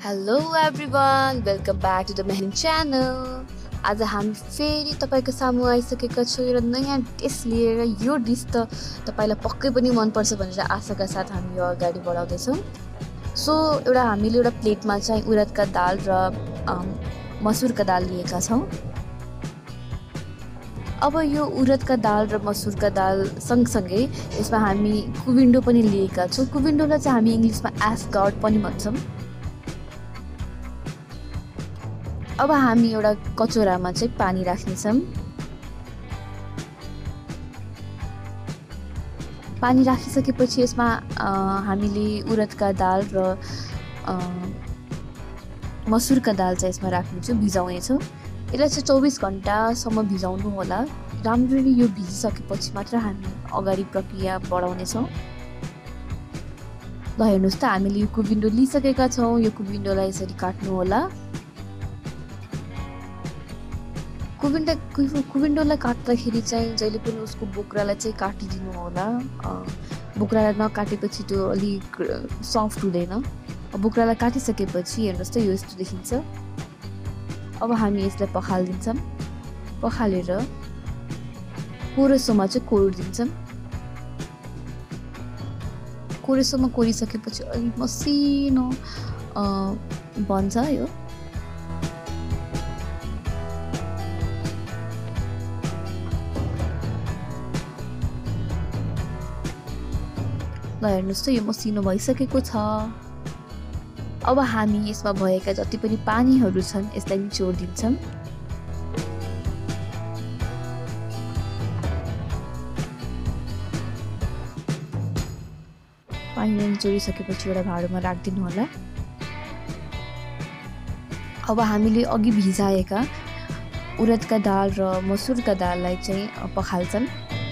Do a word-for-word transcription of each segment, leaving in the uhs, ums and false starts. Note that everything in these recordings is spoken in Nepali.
Hello everyone, welcome back to the Mehen channel. आज हामी फेरि तपाईको सामु आइसकेका छौं र नयाँ डिश लिएर यो डिश त तपाईलाई पक्कै पनि मन पर्छ भनेर आशाका साथ हामी यो अगाडि बढाउँदै छौं। सो एउटा हामीले एउटा प्लेटमा चाहिँ उडदका दाल र मसुरका दाल लिएका छौं। अब यो उडदका दाल र मसुरका दाल सँगसँगै यसमा हामी कुबिन्डो पनि लिएका छौं। कुबिन्डोलाई चाहिँ हामी इंग्लिशमा एस गॉर्ड पनि भन्छौं। अब हामी एउटा कचौरामा चाहिँ पानी राख्नेछौं। पानी राखिसकेपछि यसमा हामीले उडदका दाल र मसुरका दाल चाहिँ यसमा राख्नेछौं, भिजाउनेछौं। यसलाई चाहिँ चौबीस घण्टासम्म भिजाउनु होला। राम्ररी यो भिजिसकेपछि मात्र हामी अगाडि प्रक्रिया बढाउनेछौं। ल हेर्नुस् त हामीले यो कुबिन्डो लिइसकेका छौं। यो कुबिन्डोलाई यसरी काट्नु होला। कुबिन्डो कुबिन्डोलाई काट्दाखेरि चाहिँ जहिले पनि उसको बोक्रालाई चाहिँ काटिदिनु होला। बोक्रालाई नकाटेपछि त्यो अलिक सफ्ट हुँदैन। बोक्रालाई काटिसकेपछि हेर्नुस् त यो यस्तो देखिन्छ। अब हामी यसलाई पखाल्दिन्छौं। पखालेर कोरेसोमा चाहिँ कोरिदिन्छौं। कोरेसोमा कोरिसकेपछि अलिक मसिनो बन्छ यो। ल हेर्नुस् त यो मसिनो भइसकेको छ। अब हामी यसमा भएका जति पनि पानीहरू छन् यसलाई निचोड्दिन्छौं। पानी निचोडिसकेपछि एउटा भाँडोमा राखिदिनु होला। अब हामीले अघि भिजाएका उडदका दाल र मसुरका दाललाई चाहिँ पखाल्छौं।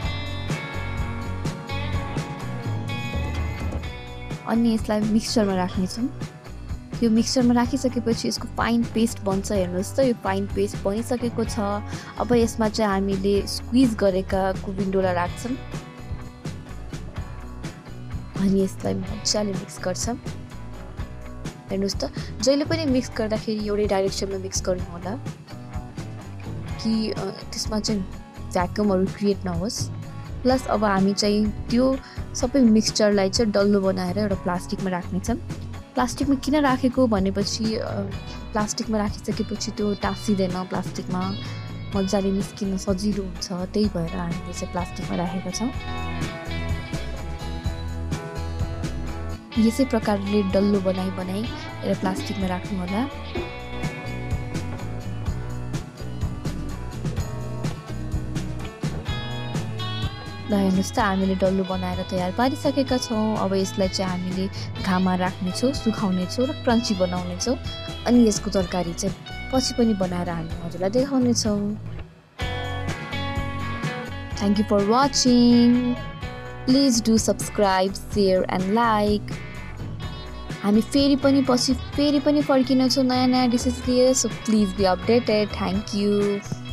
अनि यसलाई मिक्सचरमा राख्नेछौं। यो मिक्सचरमा राखिसकेपछि यसको फाइन पेस्ट बन्छ। हेर्नुस् त यो फाइन पेस्ट बनिसकेको छ। अब यसमा चाहिँ हामीले स्क्विज गरेका कुबिन्डोलाई राख्छौं अनि यसलाई मजाले मिक्स गर्छौं। हेर्नुस् त जहिले पनि मिक्स गर्दाखेरि एउटै डाइरेक्सनमा मिक्स गर्नु होला कि त्यसमा चाहिँ भ्याकुमहरु क्रिएट नहोस्। प्लस अब हामी चाहिँ त्यो सबै मिक्सचरलाई चाहिँ डल्लो बनाएर एउटा प्लास्टिकमा राख्नेछौं। प्लास्टिकमा किन राखेको भनेपछि प्लास्टिकमा राखिसकेपछि त्यो टाँसिदैन, प्लास्टिकमा मजाले निस्किन सजिलो हुन्छ। त्यही भएर हामीले चाहिँ प्लास्टिकमा राखेका छौं। यसै प्रकारले डल्लो बनाई बनाई एउटा प्लास्टिकमा राख्नु होला। ल हेर्नुस् त हामीले डल्लो बनाएर तयार पारिसकेका छौं। अब यसलाई चाहिँ हामीले घाममा राख्नेछौं, सुकाउनेछौं र क्रन्ची बनाउनेछौं। अनि यसको तरकारी चाहिँ पछि पनि बनाएर हामी हजुरलाई देखाउनेछौं। Thank you for watching. Please do subscribe, share and like. हामी फेरि पनि पछि फेरि पनि फर्किनेछौं नयाँ नयाँ डिशेस लिएर। So please be updated. Thank you.